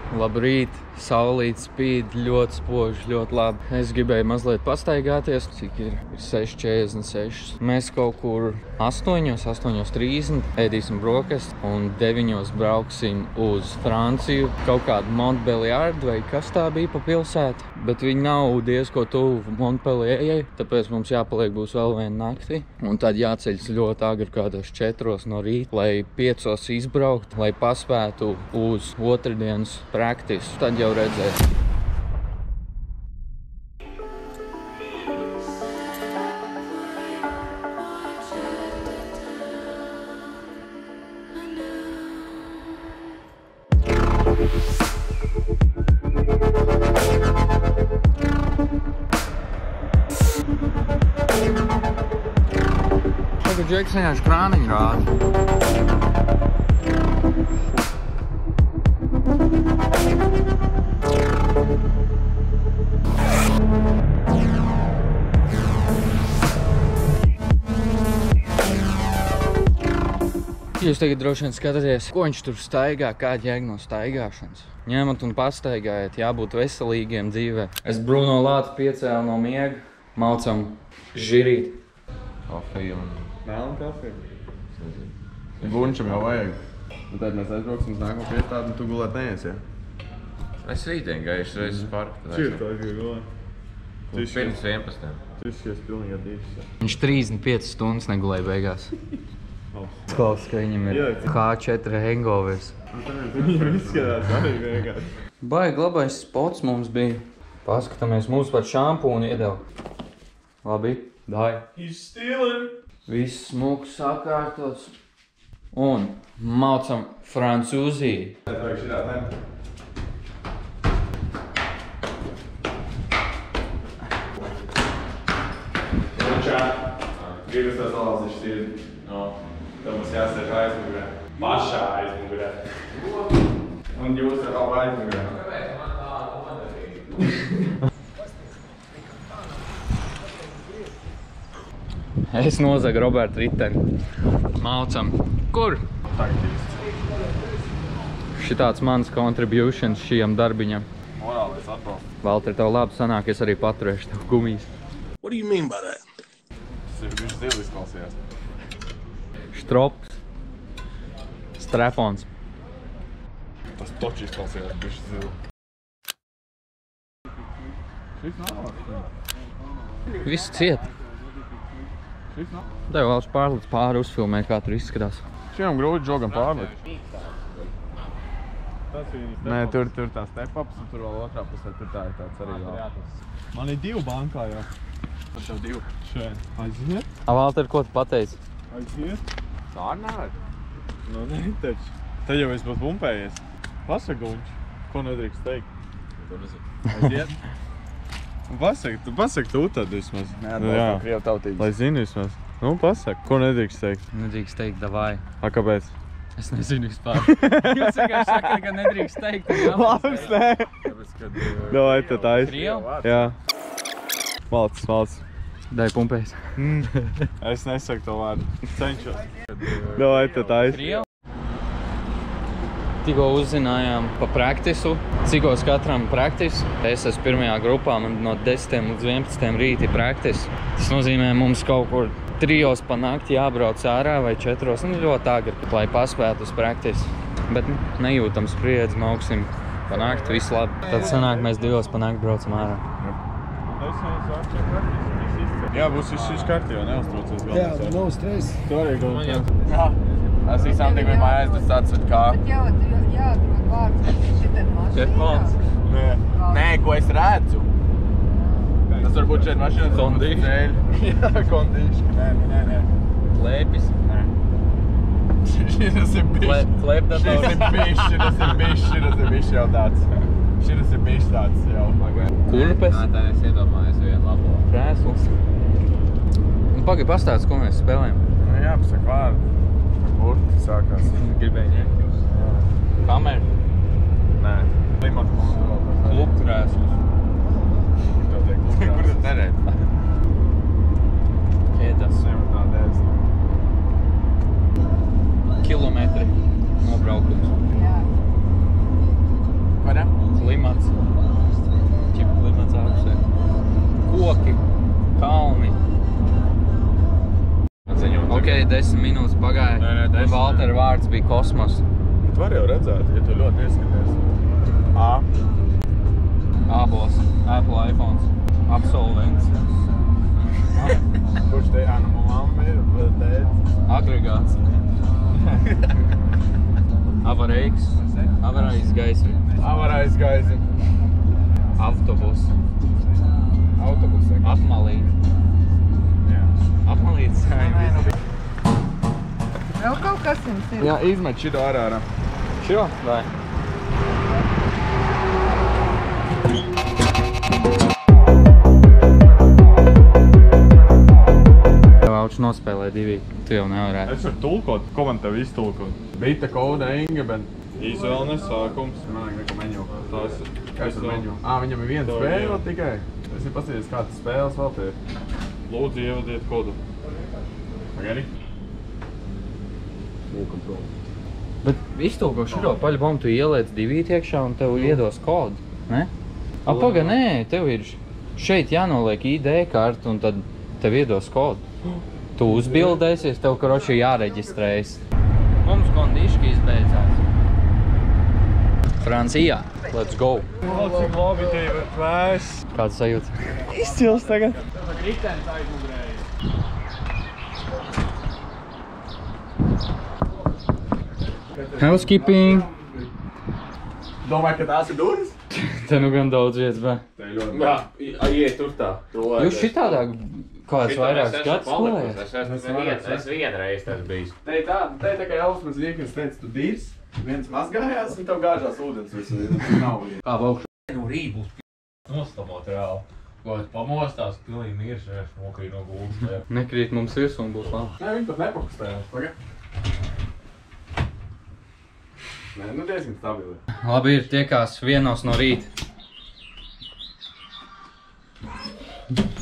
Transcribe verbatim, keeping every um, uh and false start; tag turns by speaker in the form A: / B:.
A: Labrīt, saulīt spīd, ļoti spoži, ļoti labi. Es gribēju mazliet pastaigāties, cik ir, ir seši četrdesmit seši. Mēs kaut kur astoņos, astoņos trīsdesmit ēdīsim brokastis un deviņos brauksim uz Franciju. Kaut kādu Montbéliard vai kas tā bija pa pilsētu, bet viņi nav diezko tuvu Montpellierai, tāpēc mums jāpaliek būs vēl viena nakti. Un tad jāceļas ļoti agri kādos četros no rīta, lai piecos izbraukt, lai paspētu uz otrdienas praktisu. Tad jau redzēs. Tagad Džeks vienkārši krāniņu rāda. Jūs tagad droši vien skatāties, ko viņš tur staigā, kāda jēga no staigāšanas. Ņemat un pastaigājiet, jābūt veselīgiem dzīvē. Es Bruno Lātu piecēlu no miega, maucam žirīt.
B: Kafiju un...
C: Melna kafiju?
B: Gunčam jau vajag. Un tad mēs aizbrauksim uz nākamo piestādi un tu gulēt neies, ja? Es rītdien gājuši reiz uz parku.
C: Čir tā aizgāju gulēt?
B: Pirms vienpadsmitiem.
C: Tu šies pilnīgi atdīšas, ja?
A: Viņš trīsdesmit piecas stundas negulēja beigās. Klaus, ka viņam ir K četri hangovers.
C: Viņam izskatās arī vienkārši.
A: Baigi labais spots mums bija. Paskatāmies, mums pat šampūnu iedeva. Labi, dai.
C: He's stealing!
A: Viss smuks sakārtots. Un maucam Francūziju.
B: Tad vajag šitā temt. Gunčā! Gribas tās alāzišas ir. No. Tad mums jāsēž aizmugurē. Pašā aizmugurē. Un jūs ar abu aizmugurē. Kāpēc man tā nodarīja?
A: Es nozagu Robertu riteni. Maucam. Kur? Šitāds mans contributions šiem darbiņam.
B: Morālis atbalsts.
A: Valter, tev labi sanāk, es arī paturēšu tev gumijas.
D: What do you mean by that?
B: Tas ir bišķi zili izklausījās.
A: Štrops. Strepons.
B: Tas toči izklausījās bišķi zili. Šis nav.
A: Viss ciet.
B: Šis nav.
A: Tev vēl pārlic pāri uzfilmē, kā tur izskatās.
B: Šiem grūti žogam pārlikt. Nē, tur, tur tā step-ups un tur vēl otrā pusē, tur tā ir tāds arī vēl.
C: Man ir divi bankā jau.
B: Pat tev divi.
C: Šeit. Aiziet?
A: A, Valter, ko tu pateici?
C: Aiziet?
B: Tā arī nevar.
C: Nu, ne, taču. Te jau es būtu bumpējies. Pasaka, Gunč, ko nedrīkst teikt?
B: Tu nezinu.
C: Aiziet? Pasaka, tu pasaka tu tad vismaz.
B: Neatbalstam Krievu tautības.
C: Lai zini vismaz. Nu, pasaka, ko nedrīkst teikt?
A: Nedrīkst teikt, davai.
C: A, kāpēc?
A: Es nezinu vispār. Jūs vienkārši saka, ka nedrīkst teikt.
C: Labs, nē.
B: Tāpēc, kad...
C: Davai, tad aiz.
A: Krievu?
C: Jā. Valsts, valsts.
A: Dai pumpēs.
C: Mm. Es nesaku to vārdu. Cenšos. Davai, tad aiz.
A: Krievu? Tikko uzzinājām pa praktisu, cikos katram praktis. Es esmu pirmajā grupā, man no desmitiem līdz vienpadsmitiem rīti praktis. Tas nozīmē, mums kaut kur trijos pa nakti jābrauc ārā vai četros, nu ļoti agri, lai paspētu uz praktis. Bet nejūtam spriedzi, mauksim pa nakti, viss labi. Tad sanāk, mēs divos pa nakti braucam ārā.
C: Jā, būs viss šis karti, jo neuztraucies vēl.
E: Jā, nav stress.
C: Tu arī
B: Man jau...
C: galvā.
B: Jā. Es visām tik vienmēr aizdas tāds, bet kā...
F: Bet jā, jāatrod vārds, kas šitien mašīnā.
C: Nē.
B: Nē, ko es redzu. Tas varbūt šeit mašīnas
A: Kondīši.
B: Jā, kondīši.
C: Nē, nē, nē.
A: Klēpis.
B: Šitas ir bišķi.
A: Klēpdators.
B: Šitas ir bišķi, šitas ir bišķi, šitas ir bišķi jau tāds. Šitas ir bišķi tāds jau.
A: Kurpes.
B: Nā, tā es iedomājos vienu labo.
A: Krēsls. Nu, pagaid pastāst, ko mēs spēlējam.
C: Nu jā, pasaka vārdu. Burti sākās.
A: Gribēju ņemt jūs. Kameru.
C: Nē. Klimata konsultants.
A: Klubu krēsls.
C: Tā teikt, klub
B: Kur tad nerēt?
A: Ķēdas.
C: Nevar tā dēst.
A: Kilometri nobraukums.
F: Jā.
B: Vai ne?
A: klimats. Čipa klimats augstē. Koki, kalni. Ok, desmit minūtes pagāja.
C: Nē, nē, desmit.
A: Valtera vārds bija kosmos.
C: Tu vari jau redzēt, ja tu ļoti ieskaties. A.
A: Ābols, Apple iPhones, absolvents.
C: Kurš te, ā, nu mamma ir, bet tētis.
A: Agregāts. Avareiks. Avarais gaisri.
C: Avarais gaisi.
A: Autobus.
C: Autobus.
A: Apmalīt.
C: Jā.
A: Apmalīts.
F: Vēl kaut kas jums ir?
C: Jā, izmet šito ārā ārā.
A: Šo? Vai? Auč nospēlē divi, tu jau nevarētu.
C: Es varu tulkot, ko man tev iztulkot? Bita, koda, Inga, bet... Izvēlnes sākums. Man vajag neko meņu. Tās... Kas ir meņu? Ā, viņam ir viena spēle tikai. Es ir pasīties, kādas spēles vēl te ir. Lūdzu, ievadiet kodu. Pagari?
A: Bet iztulko širo paļbom, tu ieliec divīt iekšā un tev iedos kodu, ne? A, paga, nē, tev ir šeit jānoliek I D kartu un tad tev iedos kodu. Tu uzbildēsies, tev karoči jāreģistrējas. Mums kondiški izbeidzās. Francijā. Let's go.
C: Lūdzu, cik labi te ir vēs.
A: Kāds sajūta?
C: Izcils tagad.
A: Housekeeping.
C: Domāju, ka tās ir durvis?
A: Te nu gan daudz vietas, bet.
C: Te ir ļoti.
E: Jā, iet tur tā.
A: Jūs šitādāk kāds vairākas gads skolējāt?
E: Es esmu vien, es vienreiz tas bijis.
C: Te ir tā, te ir tā kā Elsmas Riekins teica, tu dīrs, viens mazgājās un tev gāžās ūdens visu, nav vien.
E: Kā baukšu? Nu rīt būs p***. Nostamot reāli. Ko es pamostās, pilnīgi mirši, es nokrīt no gultas.
A: Nekrīt mums virs un būs labi.
C: Nē, viņi pat nepakustējās, paga. Nē, nu diezgan stabili.
A: Labi ir tiekās vienos no rīta.